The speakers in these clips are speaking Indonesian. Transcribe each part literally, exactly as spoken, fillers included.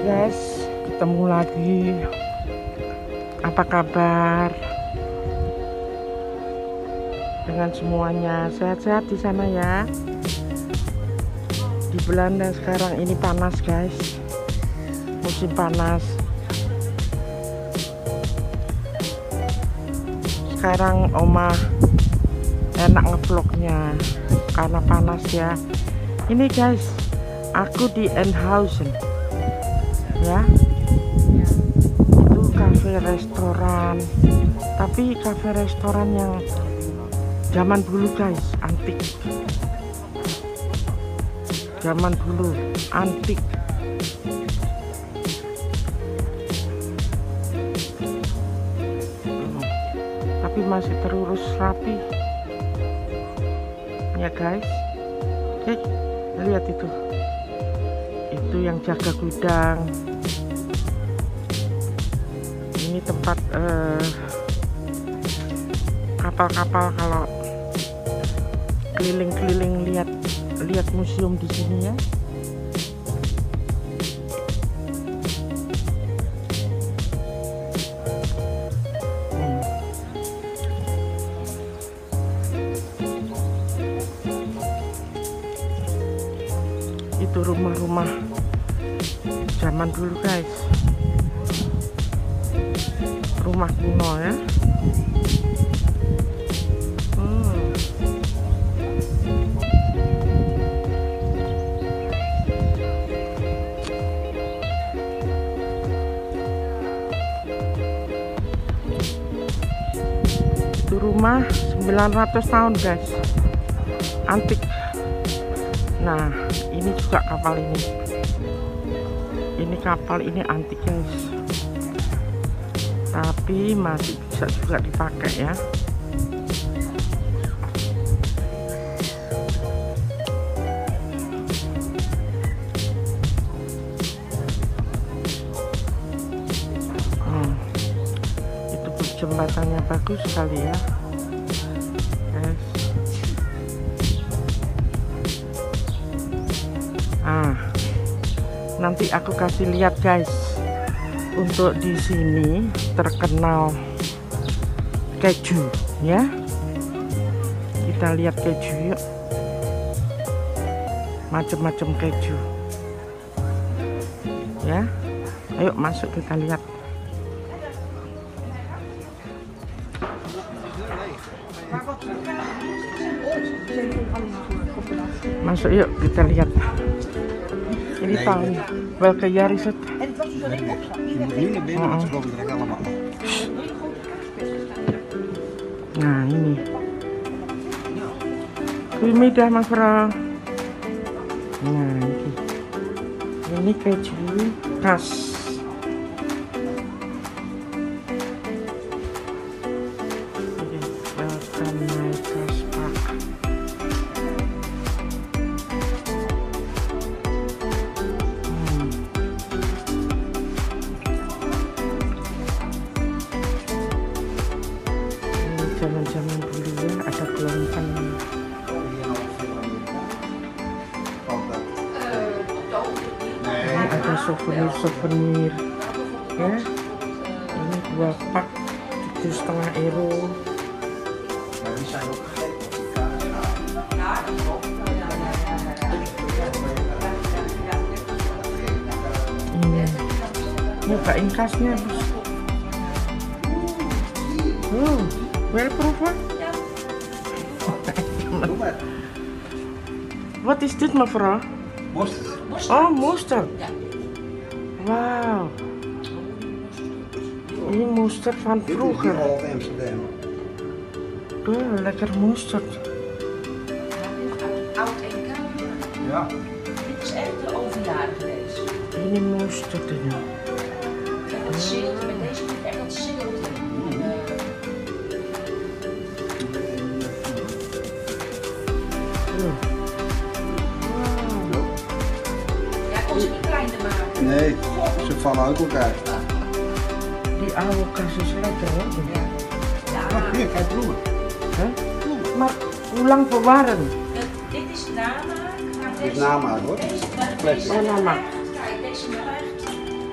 guys, ketemu lagi. Apa kabar dengan semuanya? Sehat-sehat di sana ya. Di Belanda sekarang ini panas guys, musim panas. Sekarang Oma enak ngevlognya karena panas ya. Ini guys, aku di Enkhuizen ya, itu cafe restoran, tapi cafe restoran yang zaman dulu guys, antik, zaman dulu antik. Tapi masih terurus rapi ya guys. Oke, lihat itu itu yang jaga gudang. Ini tempat kapal-kapal uh, kalau keliling-keliling lihat lihat museum di sini ya. Hmm. Itu rumah-rumah zaman dulu guys, rumah kuno ya. Hmm. Itu rumah sembilan ratus tahun guys, antik. Nah, ini juga kapal ini. Ini kapal ini antik guys, tapi masih bisa juga dipakai ya. Hmm. Itu jembatannya bagus sekali ya guys. Ah, nanti aku kasih lihat guys. Untuk di sini terkenal keju ya. Kita lihat keju yuk. Macam-macam keju. Ya. Ayo masuk kita lihat. Masuk yuk kita lihat. Ini tahun welke jaar is het? Oh, oh. Nah ini. Goedemiddag mevrouw. Nah ini. Ini keju khas. Welcome my Kaspak. Zaman-zaman dulu ya, ada gelombang. Ini ada souvenir-souvenir ya. Ini dua pak tujuh setengah euro. Ini nyobain khasnya bos. Oh, well proven. Wat is dit mevrouw? Mosterd. Oh, mosterd. Wauw. Ini mosterd van vroeger. Amsterdam. Oh, lekker mosterd. Oud en koud. Ja. Dit is echt de overjaren geweest. Ini mosterd ini. En dat zilt, met deze moet echt dat zilt in. Ja, kon ze niet kleiner maken. Nee, ze vallen uit elkaar. Die oude kas is lekker hoor. Ja. Oh, hier, kijk bloemen. Huh? Maar hoe lang bewaren? Dit is namaak. Dit is namaak hoor. Deze, Plastic. Oh, namaak. Kijk, deze merkt.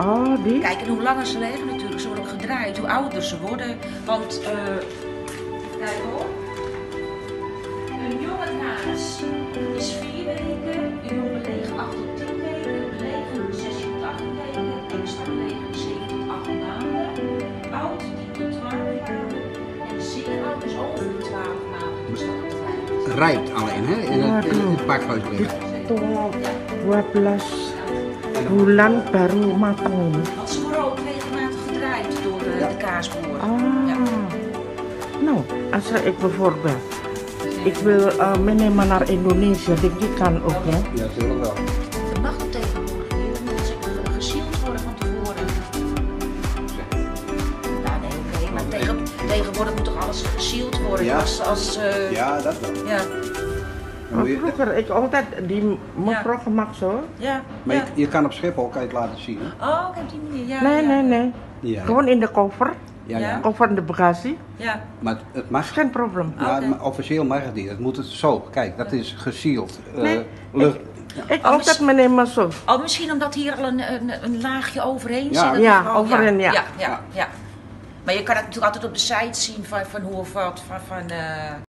Oh, die? Kijk, en hoe langer ze leven natuurlijk, ze worden ook gedraaid, hoe ouder ze worden. Want, eh, kijk hoor. Een jonge kaas is vier weken, een jonge leeg acht tot tien weken, een leeg zes tot acht weken, extra leeg zeven tot acht maanden, oud tien tot twaalf maanden en zeer oud is over de twaalf maanden. Dus dat is het. Rijpt alleen, hè? In het, in het pakhuis liggen. Itu dua belas bulan baru matang. Want ze worden ook regelmatig gedraaid door de, Ja. de kaasboer. Ah. Ja. Nou, als ik bijvoorbeeld, ik wil uh, meenemen naar Indonesië, denk ik kan ook, hè? Ja, natuurlijk wel. Dat mag ook tegenwoordig niet. Dan moet ze gesield worden van tevoren. Ja, nee, oké. Maar tegen, tegenwoordig moet toch alles gesield worden? Ja. Als, als, uh, ja. Ja, dat wel. Ja. Dan Maar moet je- vroeger, ik altijd die mevrouw gemaakt zo. Ja. Maar ja. je, je kan op Schiphol kan je het laten zien. Hè? Oh, op die manier. Ja, Nee, ja. nee, nee. Ja, Gewoon in de koffer, ja, ja. Ja. koffer in de bagage. Ja. Maar het, het mag. Geen probleem. Ja, Oké. maar officieel mag het niet. Het moet het zo. Kijk, dat is gesealed. Uh, Nee, lucht. Ik Oh, altijd mis- meenemen zo. Oh, misschien omdat hier al een, een, een laagje overheen Ja. zit. dat Ja, het gewoon- overheen, ja. Ja, ja, ja. Maar je kan het natuurlijk altijd op de site zien van, van hoe of wat. Van, van, uh,